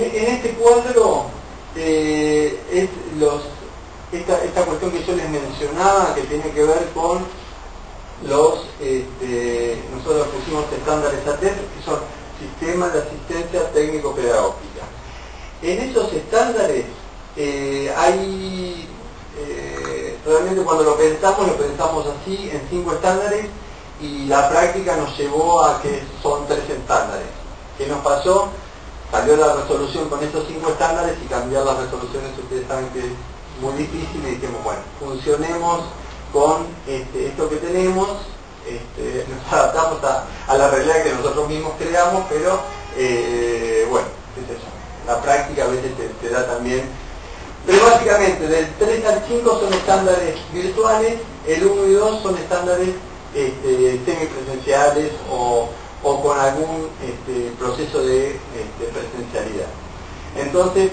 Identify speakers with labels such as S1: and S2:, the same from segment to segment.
S1: En este cuadro es esta cuestión que yo les mencionaba, que tiene que ver con nosotros pusimos estándares ATEP, que son sistemas de asistencia técnico-pedagógica. En esos estándares realmente cuando lo pensamos así, en 5 estándares, y la práctica nos llevó a que son 3 estándares. ¿Qué nos pasó? Salió la resolución con estos 5 estándares y cambiar las resoluciones, ustedes saben que es muy difícil, y dijimos, bueno, funcionemos con esto que tenemos, nos adaptamos a la realidad que nosotros mismos creamos, pero bueno, qué sé yo, la práctica a veces te da también. Pero básicamente del 3 al 5 son estándares virtuales, el 1 y 2 son estándares semipresenciales o con algún proceso de presencialidad. Entonces,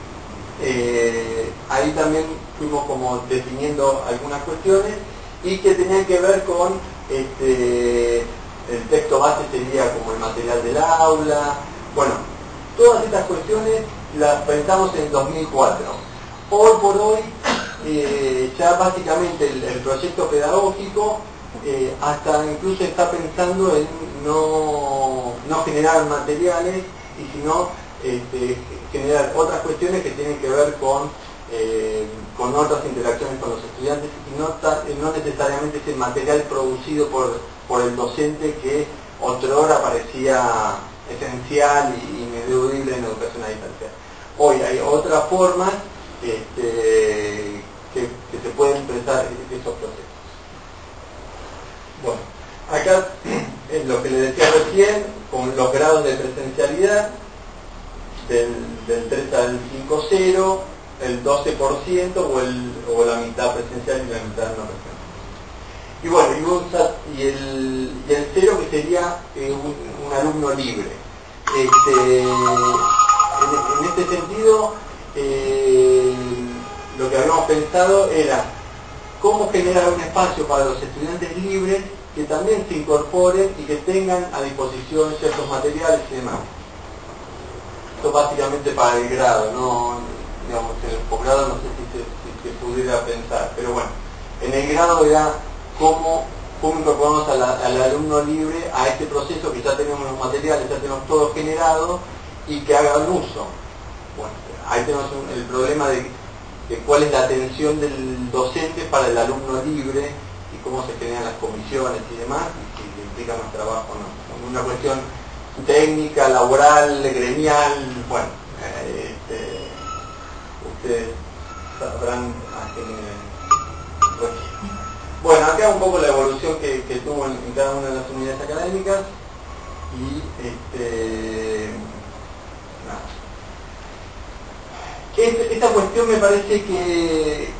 S1: ahí también fuimos como definiendo algunas cuestiones y que tenían que ver con el texto base sería como el material del aula. Bueno, todas estas cuestiones las pensamos en 2004. Hoy por hoy, ya básicamente el proyecto pedagógico hasta incluso está pensando en no generar materiales, y sino generar otras cuestiones que tienen que ver con otras interacciones con los estudiantes, y no necesariamente ese material producido por el docente que otrora parecía esencial y ineludible en educación a distancia. Hoy hay otras formas que se pueden pensar esos procesos. Bueno, acá es lo que les decía recién, con los grados de presencialidad, del 3 al 5-0, el 12% o la mitad presencial y la mitad no presencial. Y bueno, y el 0 que sería un alumno libre. En este sentido, lo que habíamos pensado era cómo generar un espacio para los estudiantes libres que también se incorporen y que tengan a disposición ciertos materiales y demás. Esto básicamente para el grado, no, digamos, en el posgrado no sé si se pudiera pensar, pero bueno, en el grado era cómo incorporamos al alumno libre a este proceso, que ya tenemos los materiales, ya tenemos todo generado, y que hagan uso. Bueno, ahí tenemos el problema de cuál es la atención del docente para el alumno libre y cómo se generan las comisiones y demás, y si le implica más trabajo o no. Una cuestión técnica, laboral, gremial, bueno, ustedes sabrán a qué nivel. Bueno, acá un poco la evolución que tuvo en cada una de las unidades académicas, y esta cuestión me parece que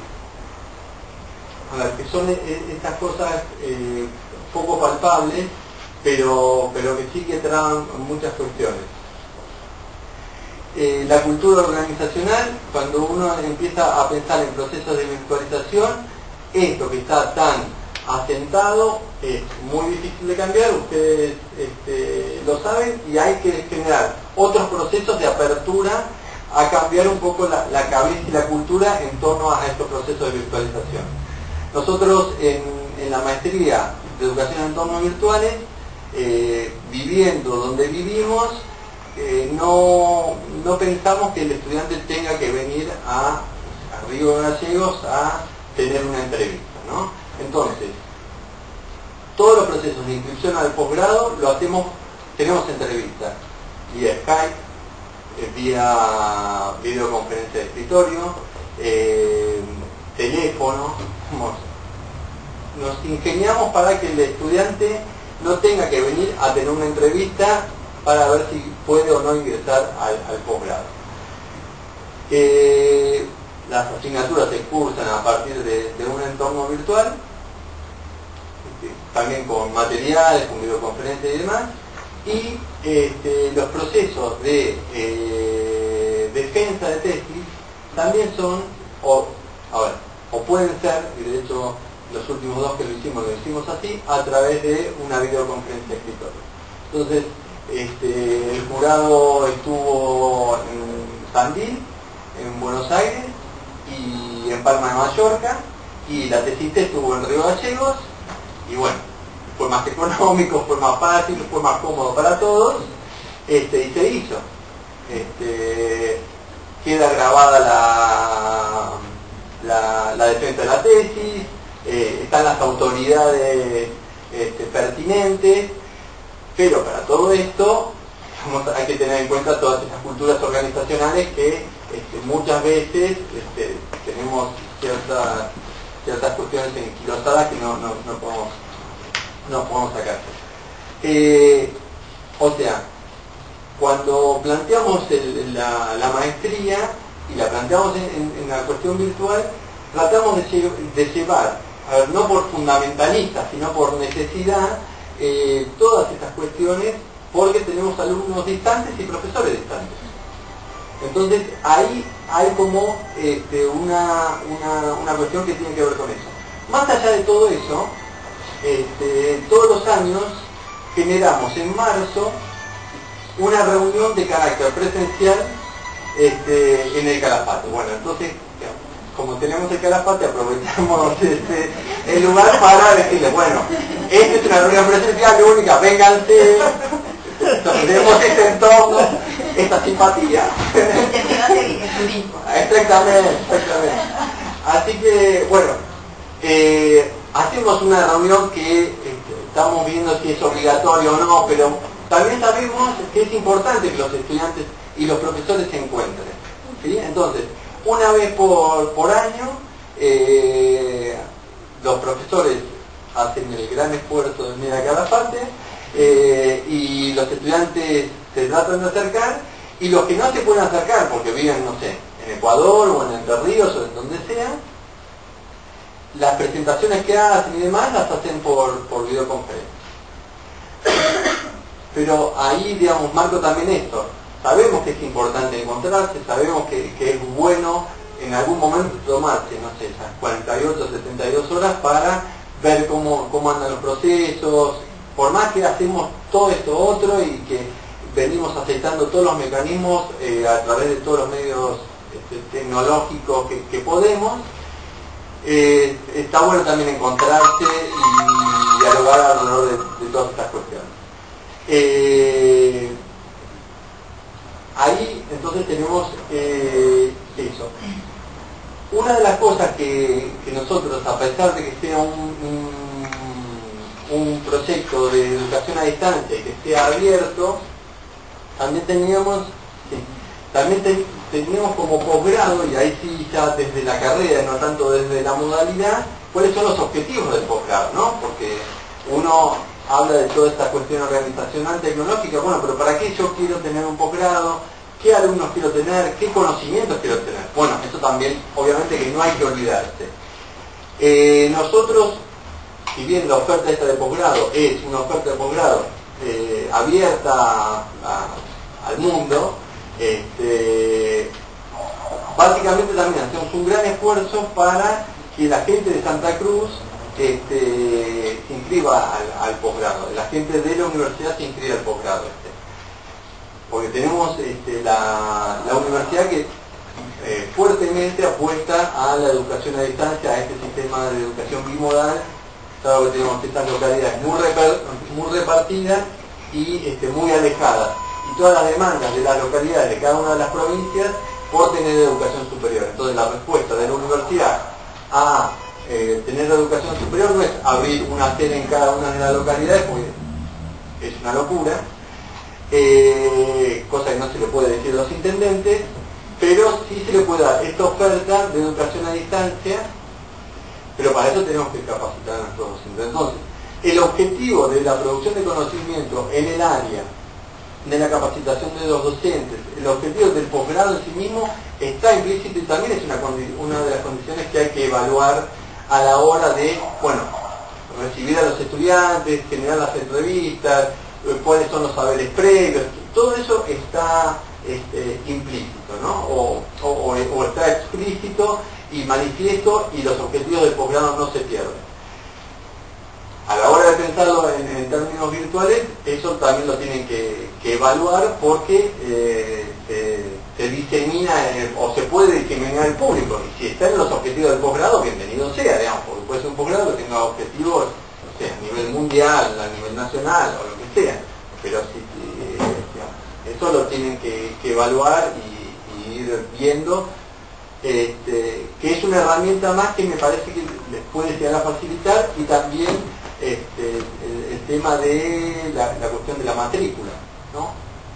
S1: son estas cosas poco palpables, pero que sí que traen muchas cuestiones. La cultura organizacional, cuando uno empieza a pensar en procesos de virtualización, esto que está tan asentado es muy difícil de cambiar, ustedes lo saben, y hay que generar otros procesos de apertura a cambiar un poco la cabeza y la cultura en torno a estos procesos de virtualización. Nosotros en la maestría de educación en entornos virtuales, viviendo donde vivimos, no pensamos que el estudiante tenga que venir a Río Gallegos a tener una entrevista, ¿no? Entonces, todos los procesos de inscripción al posgrado lo hacemos, tenemos entrevistas vía Skype, vía videoconferencia de escritorio, teléfono. Nos ingeniamos para que el estudiante no tenga que venir a tener una entrevista para ver si puede o no ingresar al posgrado. Las asignaturas se cursan a partir de un entorno virtual, también con materiales, con videoconferencias y demás, y los procesos de defensa de tesis también son, o pueden ser, y de hecho los últimos 2 que lo hicimos así, a través de una videoconferencia de escritorio. Entonces, el jurado estuvo en Tandil, en Buenos Aires y en Palma de Mallorca, y la tesista estuvo en Río Gallegos, y bueno, fue más económico, fue más fácil, fue más cómodo para todos, y se hizo. Queda grabada la defensa de la tesis, están las autoridades pertinentes, pero para todo esto hay que tener en cuenta todas esas culturas organizacionales que muchas veces tenemos ciertas cuestiones enquilosadas que no podemos sacar. O sea, cuando planteamos la maestría y la planteamos en la cuestión virtual, tratamos de llevar, a ver, no por fundamentalistas, sino por necesidad, todas estas cuestiones, porque tenemos alumnos distantes y profesores distantes. Entonces ahí hay como una cuestión que tiene que ver con eso. Más allá de todo eso, todos los años generamos en marzo una reunión de carácter presencial en el Calafate. Bueno, entonces, como tenemos el Calafate, aprovechamos el lugar para decirles, bueno, esta es una reunión presencial única, vénganse, tenemos este entorno, esta simpatía. Exactamente. Así que, bueno, hacemos una reunión que estamos viendo si es obligatorio o no, pero también sabemos que es importante que los estudiantes y los profesores se encuentren, ¿sí? Entonces, una vez por año, los profesores hacen el gran esfuerzo de venir a Calafate, y los estudiantes se tratan de acercar, y los que no se pueden acercar porque viven, no sé, en Ecuador o en Entre Ríos o en donde sea, las presentaciones que hacen y demás las hacen por videoconferencia. Pero ahí, digamos, marco también esto. Sabemos que es importante encontrarse, sabemos que es bueno en algún momento tomarse, no sé, esas 48, 72 horas para ver cómo andan los procesos, por más que hacemos todo esto otro y que venimos aceitando todos los mecanismos a través de todos los medios tecnológicos que podemos, está bueno también encontrarse y dialogar alrededor de todas estas cuestiones. Ahí entonces tenemos eso. Una de las cosas que nosotros, a pesar de que sea un proyecto de educación a distancia y que sea abierto, también teníamos como posgrado, y ahí sí ya desde la carrera, no tanto desde la modalidad, cuáles son los objetivos del posgrado, ¿no? Porque uno habla de toda esta cuestión organizacional, tecnológica, bueno, pero ¿para qué yo quiero tener un posgrado? ¿Qué alumnos quiero tener? ¿Qué conocimientos quiero tener? Bueno, eso también, obviamente que no hay que olvidarse. Nosotros, si bien la oferta esta de posgrado es una oferta de posgrado abierta al mundo, básicamente también hacemos un gran esfuerzo para que la gente de Santa Cruz se inscriba al posgrado, la gente de la universidad se inscribe al posgrado, porque tenemos la universidad que fuertemente apuesta a la educación a distancia, a este sistema de educación bimodal. Claro que tenemos estas localidades muy repartidas y muy alejadas, y todas las demandas de las localidades de cada una de las provincias por tener educación superior. Entonces la respuesta de la universidad a tener educación superior no es abrir una sede en cada una de las localidades, porque es una locura, cosa que no se le puede decir a los intendentes, pero sí se le puede dar esta oferta de educación a distancia, pero para eso tenemos que capacitar a nuestros docentes. Entonces, el objetivo de la producción de conocimiento en el área de la capacitación de los docentes, el objetivo del posgrado en sí mismo está implícito, y también es una de las condiciones que hay que evaluar a la hora de, bueno, recibir a los estudiantes, generar las entrevistas, cuáles son los saberes previos, todo eso está implícito, ¿no? O está explícito y manifiesto, y los objetivos del posgrado no se pierden. A la hora de pensarlo en términos virtuales, eso también lo tienen que que evaluar porque se disemina o se puede diseminar el público. Y si está en los objetivos del posgrado, bienvenido sea, digamos, porque puede ser un posgrado que tenga objetivos, o sea, a nivel mundial, a nivel nacional o lo que sea. Pero digamos, eso lo tienen que evaluar y ir viendo, que es una herramienta más que me parece que les puede llegar a facilitar, y también el tema de la cuestión de la matrícula, ¿no?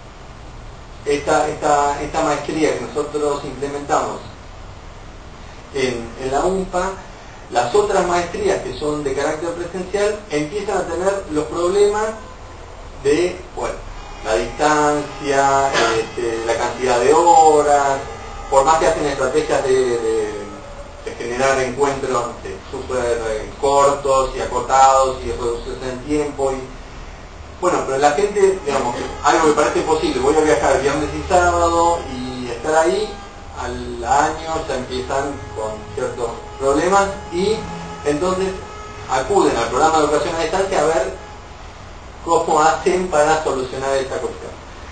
S1: Esta maestría que nosotros implementamos en la UNPA, las otras maestrías que son de carácter presencial empiezan a tener los problemas de, bueno, la distancia, la cantidad de horas, por más que hacen estrategias de generar encuentros súper cortos y acotados y reducirse en tiempo. Bueno, pero la gente, digamos, algo que parece posible, voy a viajar viernes y sábado y estar ahí, al año ya empiezan con ciertos problemas y entonces acuden al programa de educación a distancia a ver cómo hacen para solucionar esta cuestión.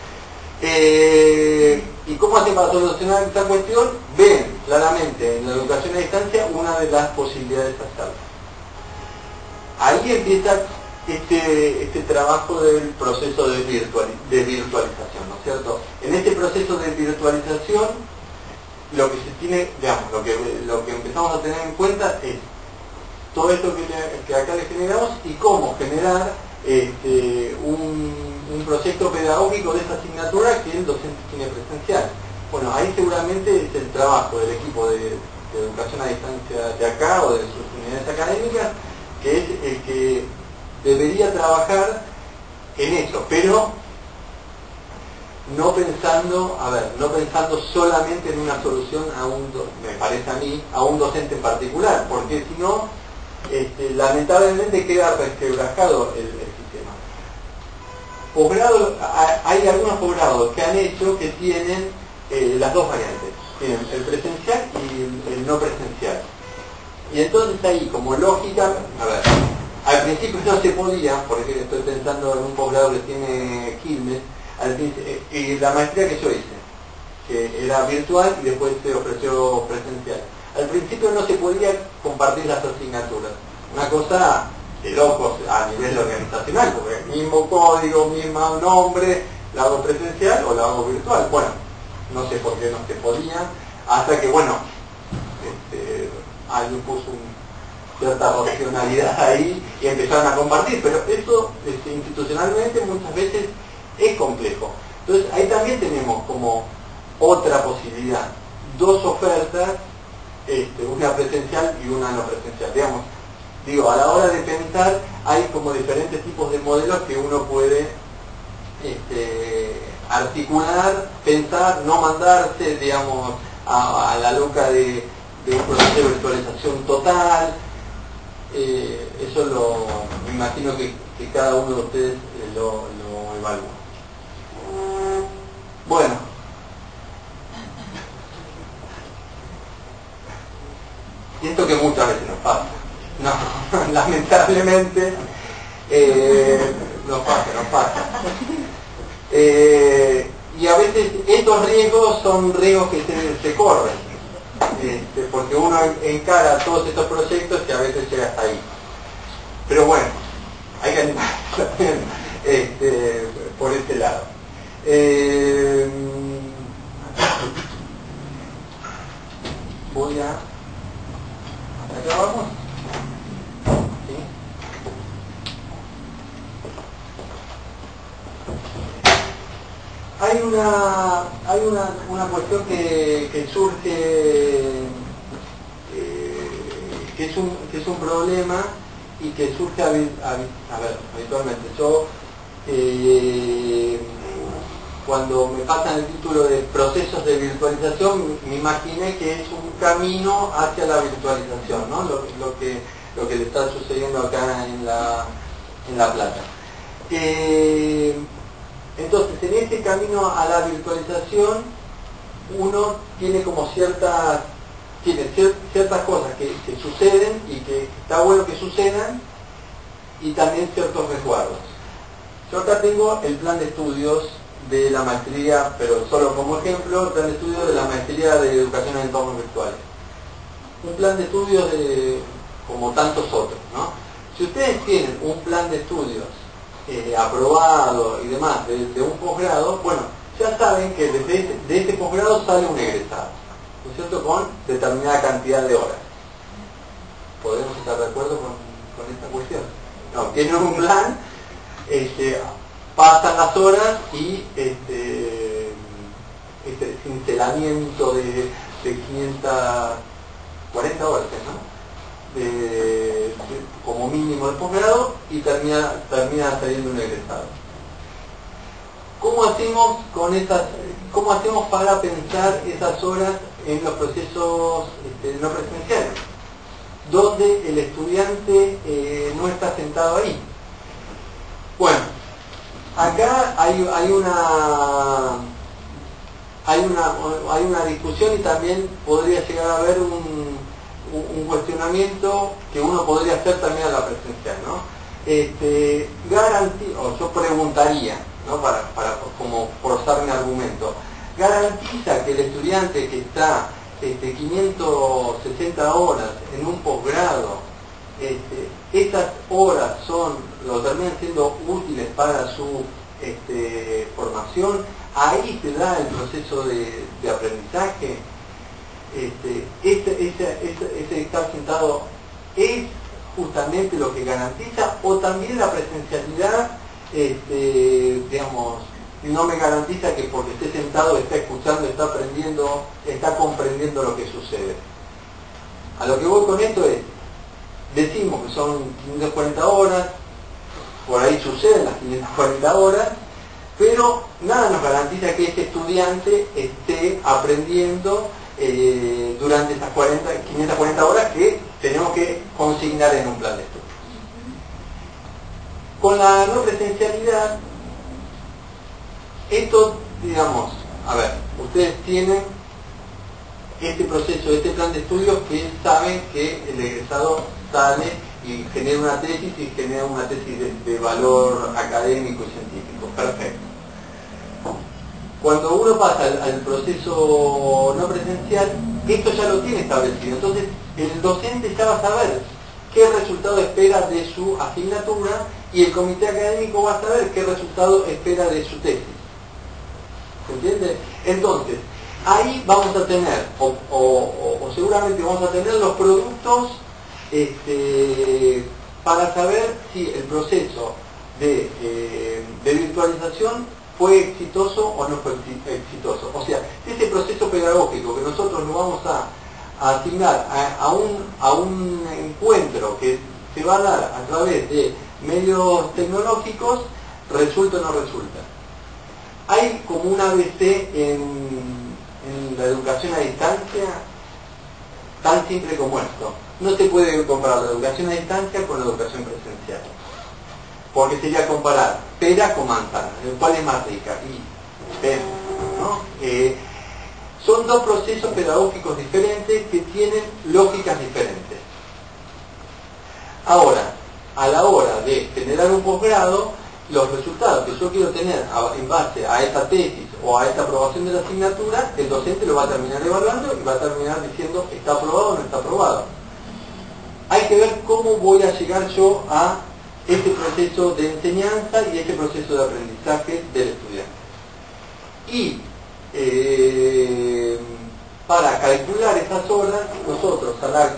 S1: ¿Y cómo hacen para solucionar esta cuestión? Ven claramente en la educación a distancia una de las posibilidades a hacerlo. Ahí empieza este trabajo del proceso de virtualización, ¿no es cierto? En este proceso de virtualización, lo que se tiene, digamos, lo que empezamos a tener en cuenta es todo esto que acá le generamos y cómo generar un proyecto pedagógico de esta asignatura que el docente tiene presencial. Bueno, ahí seguramente es el trabajo del equipo de educación a distancia de acá o de sus unidades académicas, que es el que debería trabajar en eso, pero no pensando solamente en una solución me parece a mí, a un docente en particular, porque si no, lamentablemente queda resquebrajado el sistema. Hay algunos posgrados que han hecho que tienen las dos variantes, tienen el presencial y el no presencial. Y entonces ahí, como lógica, al principio no se podía, porque estoy pensando en un posgrado que tiene Quilmes, y la maestría que yo hice, que era virtual y después se ofreció presencial. Al principio no se podía compartir las asignaturas, una cosa de locos a nivel organizacional, porque mismo código, mismo nombre, la hago presencial o la hago virtual. Bueno, no sé por qué no se podía, hasta que, bueno, alguien puso cierta racionalidad ahí y empezaron a compartir, pero eso institucionalmente muchas veces es complejo. Entonces ahí también tenemos como otra posibilidad, dos ofertas, una presencial y una no presencial. Digo, a la hora de pensar hay como diferentes tipos de modelos que uno puede articular, pensar, no mandarse, digamos, a la loca de un proceso de virtualización total. Eso me imagino que cada uno de ustedes lo evalúa. Bueno, y esto que muchas veces nos pasa, no, lamentablemente nos pasa. Y a veces estos riesgos son riesgos que se corren, porque uno encara todos estos proyectos que a veces llega hasta ahí. Pero bueno, hay que animar también por este lado. Voy a... ¿Hasta acá vamos? ¿Sí? Hay una cuestión que surge, que es un problema y que surge habitualmente. Yo, cuando me pasan el título de procesos de virtualización, me imaginé que es un camino hacia la virtualización, ¿no? Lo que le está sucediendo acá en La Plata. Entonces, en este camino a la virtualización, uno tiene como ciertas cosas que suceden y que está bueno que sucedan, y también ciertos resguardos. Yo acá tengo el plan de estudios de la maestría, pero solo como ejemplo, el plan de estudio de la maestría de educación en entornos virtuales. Un plan de estudios como tantos otros, ¿no? Si ustedes tienen un plan de estudios aprobado y demás de un posgrado, bueno, ya saben que de ese posgrado sale un egresado, ¿no es cierto?, con determinada cantidad de horas. ¿Podemos estar de acuerdo con esta cuestión? No, tienen un plan, pasan las horas y este cincelamiento de 540 horas, ¿no? Como mínimo de posgrado, y termina saliendo un egresado. ¿Cómo hacemos para pensar esas horas en los procesos no presenciales, donde el estudiante no está sentado ahí? Bueno, acá hay una discusión, y también podría llegar a haber un cuestionamiento que uno podría hacer también a la presencial, ¿no? Yo preguntaría, ¿no?, para como forzar mi argumento, ¿garantiza que el estudiante que está 560 horas en un posgrado, estas horas lo terminan siendo útiles para su formación? Ahí se da el proceso de aprendizaje. Ese estar sentado es justamente lo que garantiza, o también la presencialidad, digamos, no me garantiza que porque esté sentado está escuchando, está aprendiendo, está comprendiendo lo que sucede. A lo que voy con esto es, decimos que son 540 horas, por ahí suceden las 540 horas, pero nada nos garantiza que ese estudiante esté aprendiendo durante estas 540 horas que tenemos que consignar en un plan de estudio. Con la no presencialidad, esto, digamos, a ver, ustedes tienen este proceso, este plan de estudios, que saben que el egresado sale y genera una tesis, y genera una tesis de valor académico y científico. Perfecto. Cuando uno pasa al proceso no presencial, esto ya lo tiene establecido. Entonces, el docente ya va a saber qué resultado espera de su asignatura, y el comité académico va a saber qué resultado espera de su tesis. ¿Se entiende? Entonces, ahí vamos a tener, o seguramente vamos a tener los productos para saber si el proceso de virtualización fue exitoso o no fue exitoso. O sea, ese proceso pedagógico que nosotros nos vamos a asignar a un encuentro que se va a dar a través de medios tecnológicos, ¿resulta o no resulta? Hay como un ABC en la educación a distancia, tan simple como esto. No se puede comparar la educación a distancia con la educación presencial, porque sería comparar pera con manzana, ¿cuál es más rica? Y pera, ¿no? Son dos procesos pedagógicos diferentes que tienen lógicas diferentes. Ahora, a la hora de generar un posgrado, los resultados que yo quiero tener en base a esa tesis o a esta aprobación de la asignatura, el docente lo va a terminar evaluando y va a terminar diciendo está aprobado o no está aprobado. Hay que ver cómo voy a llegar yo a este proceso de enseñanza y este proceso de aprendizaje del estudiante. Y para calcular esas horas, nosotros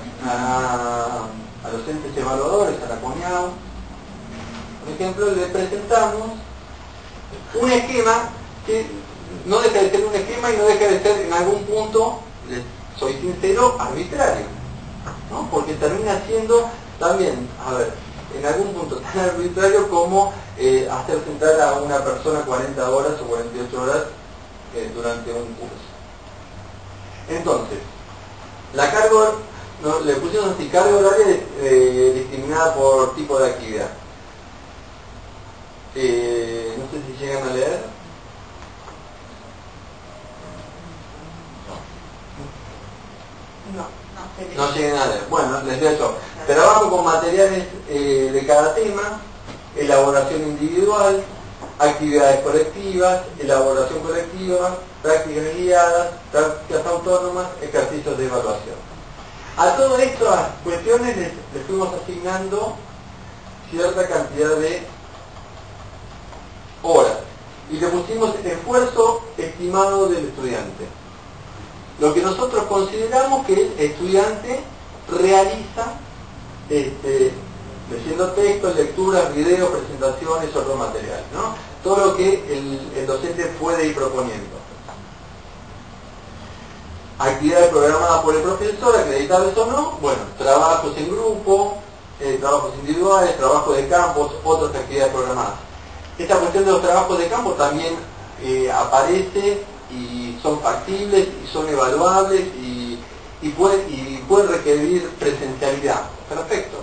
S1: a los entes evaluadores, a la CONIAU, por ejemplo, le presentamos un esquema que no deja de ser un esquema y no deja de ser en algún punto, soy sincero, arbitrario, ¿no? Porque termina siendo también, a ver, en algún punto tan arbitrario como hacer sentar a una persona 40 horas o 48 horas durante un curso. Entonces, la carga, no, le pusimos así, carga horaria discriminada por tipo de actividad. No sé si llegan a leer. No llegan a leer. Bueno, les leo yo. Trabajo con materiales de cada tema, elaboración individual, actividades colectivas, elaboración colectiva, prácticas guiadas, prácticas autónomas, ejercicios de evaluación. A todas estas cuestiones le fuimos asignando cierta cantidad de horas y le pusimos esfuerzo estimado del estudiante. Lo que nosotros consideramos que el estudiante realiza leyendo textos, lecturas, videos, presentaciones, otro material, ¿no? Todo lo que el docente puede ir proponiendo. Actividades programadas por el profesor, acreditables o no, bueno, trabajos en grupo, trabajos individuales, trabajos de campos, otras actividades programadas. Esta cuestión de los trabajos de campo también aparece y son factibles y son evaluables y pueden requerir presencialidad. Perfecto.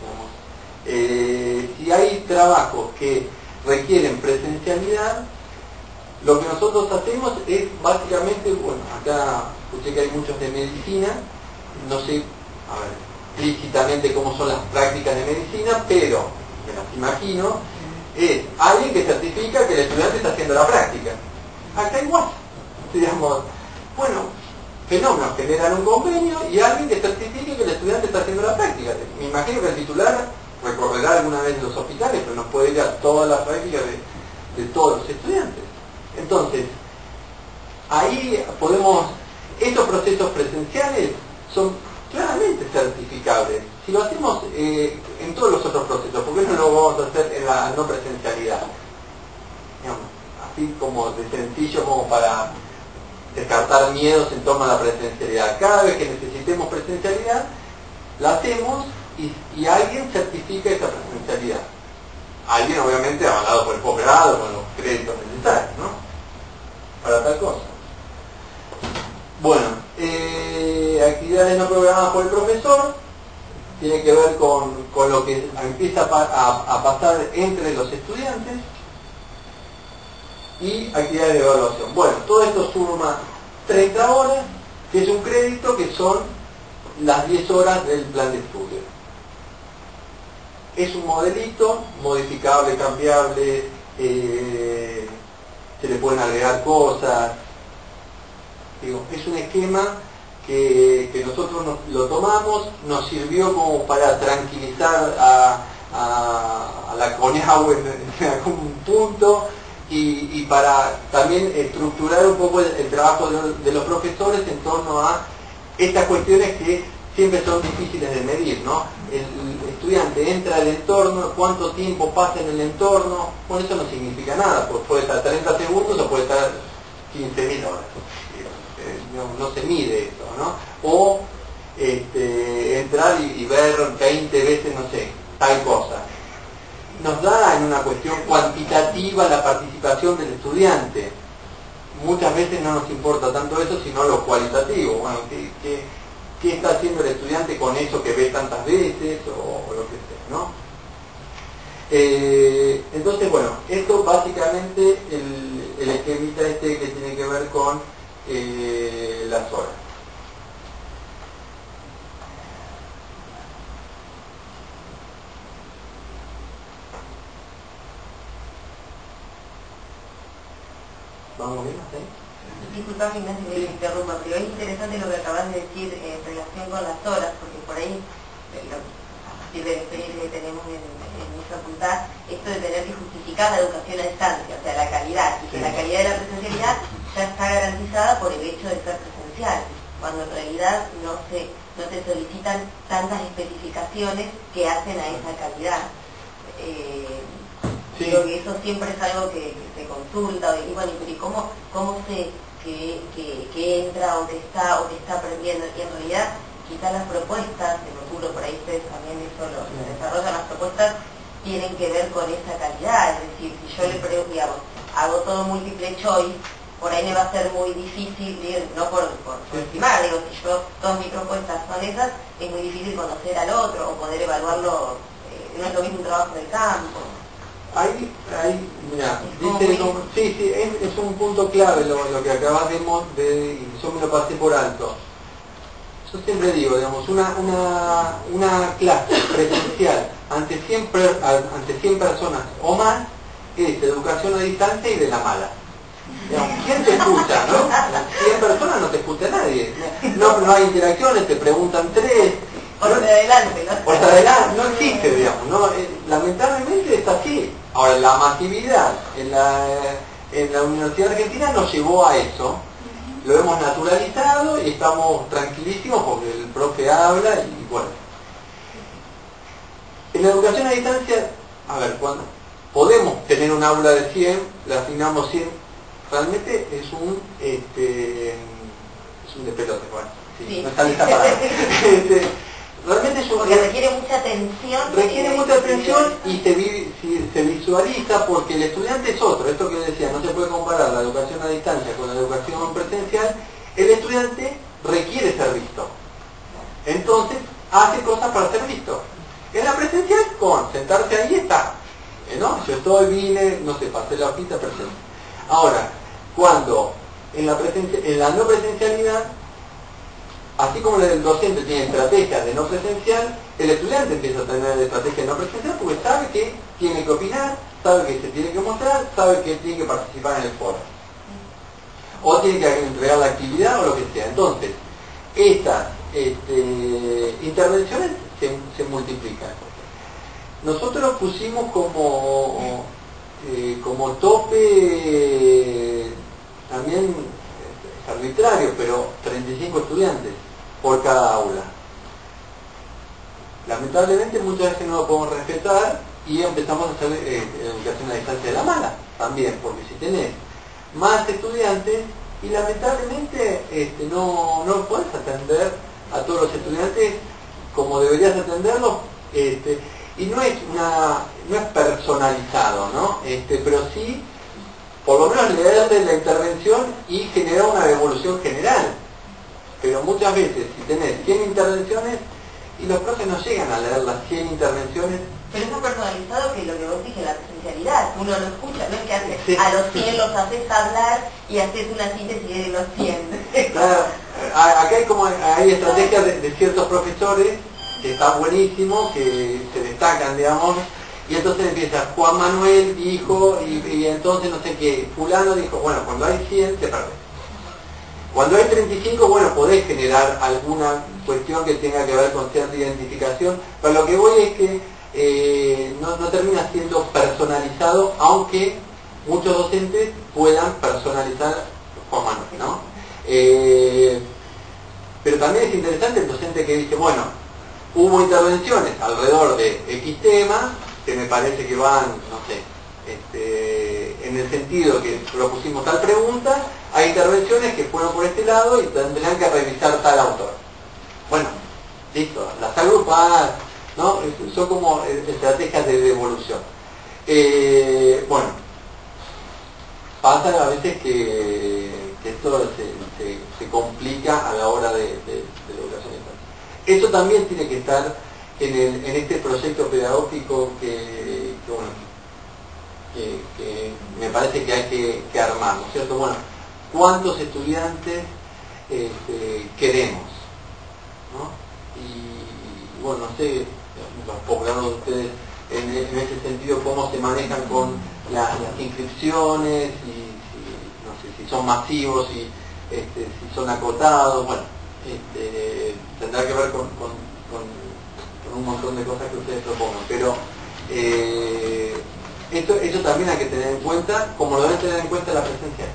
S1: Si hay trabajos que requieren presencialidad, lo que nosotros hacemos es básicamente, bueno, acá escuché que hay muchos de medicina, no sé, a ver, explícitamente cómo son las prácticas de medicina, pero me las imagino, es alguien que certifica que el estudiante está haciendo la práctica. Acá igual, digamos, bueno, fenómenos generan un convenio y alguien que certifique que el estudiante está haciendo la práctica. Me imagino que el titular recorrerá alguna vez los hospitales, pero no puede ir a todas las prácticas de todos los estudiantes. Entonces, ahí podemos, estos procesos presenciales son claramente certificables. Si lo hacemos en todos los otros procesos, ¿por qué no lo vamos a hacer en la no presencialidad? Digamos, así como de sencillo como para descartar miedos en torno a la presencialidad. Cada vez que necesitemos presencialidad, la hacemos y alguien certifica esa presencialidad. Alguien obviamente avalado por el posgrado, con los créditos necesarios, ¿no? Para tal cosa. Bueno, actividades no programadas por el profesor, tiene que ver con lo que empieza a pasar entre los estudiantes, y actividades de evaluación. Bueno, todo esto suma 30 horas, que es un crédito que son las 10 horas del plan de estudio. Es un modelito, modificable, cambiable, se le pueden agregar cosas. Digo, es un esquema que nosotros lo tomamos, nos sirvió como para tranquilizar a la CONEAU en algún punto y para también estructurar un poco el trabajo de los profesores en torno a estas cuestiones que siempre son difíciles de medir, ¿no? El estudiante entra al entorno, cuánto tiempo pasa en el entorno, bueno, eso no significa nada, pues puede estar 30 segundos o puede estar 15.000 horas. No se mide eso, ¿no? O entrar y ver 20 veces, no sé, tal cosa. Nos da en una cuestión cuantitativa la participación del estudiante. Muchas veces no nos importa tanto eso, sino lo cualitativo. Bueno, ¿qué está haciendo el estudiante con eso que ve tantas veces o lo que sea, ¿no? Entonces, bueno, esto básicamente el esquemita que tiene que ver con las horas. ¿Vamos bien hasta ahí?
S2: Disculpame, Ignacio, que me interrumpa, pero es interesante lo que acabas de decir en relación con las horas, porque por ahí, a partir de la experiencia que tenemos en mi facultad, esto de tener que justificar la educación a distancia, o sea, la calidad, y que la calidad de la presencialidad ya está garantizada por el hecho de ser presencial, cuando en realidad no se solicitan tantas especificaciones que hacen a esa calidad.
S1: Sí.
S2: Creo que eso siempre es algo que se consulta, y bueno, ¿y cómo sé que entra o que está aprendiendo? Y en realidad, quizás las propuestas, se me ocurre por ahí ustedes también eso lo desarrollan, las propuestas tienen que ver con esa calidad, es decir, si yo le pregunto, digamos, hago todo múltiple choice, por ahí me va a ser muy difícil, no por estimar, digo, si yo todas mis propuestas son esas, es muy difícil conocer al otro o poder evaluarlo, no es lo mismo un trabajo de campo.
S1: Ahí, mira, dice, sí, es un punto clave lo que acabas de y yo me lo pasé por alto. Yo siempre digo, digamos, una clase presencial ante 100 personas o más es educación a distancia y de la mala. Digamos, ¿quién te escucha, no? 100 personas no te escucha nadie. No hay interacciones, te preguntan 3.
S2: Por adelante, ¿no?
S1: Por adelante, no existe, digamos, ¿no? Lamentablemente es así. Ahora, la masividad en la Universidad Argentina nos llevó a eso. Lo hemos naturalizado y estamos tranquilísimos porque el profe habla y bueno. En la educación a distancia, a ver, cuando podemos tener un aula de 100, le asignamos 100, realmente es un despelote, bueno, sí, no sale esa palabra. Realmente es un...
S2: Porque requiere mucha atención.
S1: Requiere mucha atención y se visualiza porque el estudiante es otro. Esto que decía, no se puede comparar la educación a distancia con la educación presencial. El estudiante requiere ser visto. Entonces, hace cosas para ser visto. En la presencial, con sentarse ahí está. ¿No? Yo estoy, vine, no sé, pasé la hojita, presente. Ahora, cuando en la no presencialidad, así como el docente tiene estrategias de no presencial, el estudiante empieza a tener estrategias de no presencial porque sabe que tiene que opinar, sabe que se tiene que mostrar, sabe que tiene que participar en el foro. O tiene que entregar la actividad o lo que sea. Entonces, estas intervenciones se multiplican. Nosotros pusimos como tope, también es arbitrario, pero 35 estudiantes por cada aula. Lamentablemente muchas veces no lo podemos respetar y empezamos a hacer educación a distancia de la mala también, porque si tenés más estudiantes y lamentablemente no podés atender a todos los estudiantes como deberías atenderlos, y no es personalizado, ¿no? Pero sí por lo menos leerle la intervención y generar una devolución general. Pero muchas veces, si tenés 100 intervenciones, y los profes no llegan a leer las 100 intervenciones.
S2: Pero es más personalizado que lo que vos dije, la presencialidad. Uno lo escucha, no es que hace,
S1: Sí.
S2: a los 100 los haces hablar y haces una síntesis de los 100.
S1: Claro, acá hay estrategias de ciertos profesores que está buenísimo, que se destacan, digamos, y entonces empieza Juan Manuel dijo, y entonces no sé qué, fulano dijo, bueno, cuando hay 100 te perdés. Cuando hay 35, bueno, podés generar alguna cuestión que tenga que ver con cierta identificación, pero lo que voy es que no termina siendo personalizado, aunque muchos docentes puedan personalizar Juan Manuel, ¿no? Pero también es interesante el docente que dice, bueno, hubo intervenciones alrededor de X temas, que me parece que van, no sé, en el sentido que propusimos tal pregunta, hay intervenciones que fueron por este lado y tendrán que revisar tal autor. Bueno, listo, las agrupas, ¿no? Son como estrategias de devolución. Bueno, pasa a veces que esto se complica a la hora de educación infantil. Eso también tiene que estar en este proyecto pedagógico que me parece que hay que armar, ¿no es cierto? Bueno, ¿cuántos estudiantes queremos? ¿No? Y bueno, no sé, los poblados de ustedes en ese sentido, cómo se manejan con las inscripciones, no sé si son masivos, si son acotados, bueno, tendrá que ver con un montón de cosas que ustedes propongan, pero eso también hay que tener en cuenta, como lo deben tener en cuenta la presencia.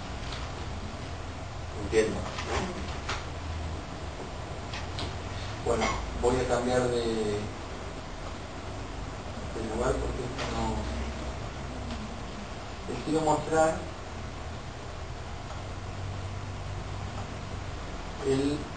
S1: Entiendo, ¿no? Bueno, voy a cambiar de lugar porque esto no... Les quiero mostrar el